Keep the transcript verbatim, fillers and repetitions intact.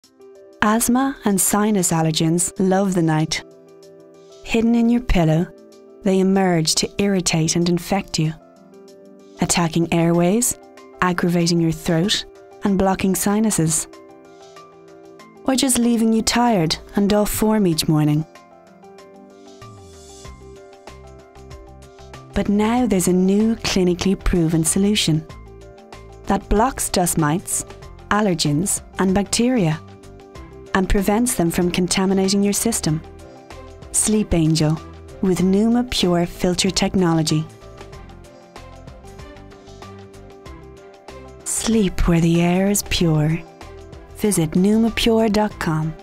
Asthma and sinus allergens love the night. Hidden in your pillow, they emerge to irritate and infect you, attacking airways, aggravating your throat, and blocking sinuses. Or just leaving you tired and off form each morning. But now there's a new clinically proven solution that blocks dust mites, allergens, and bacteria, and prevents them from contaminating your system. SleepAngel with Pneuma Pure filter technology. Sleep where the air is pure. Visit pneuma pure dot com.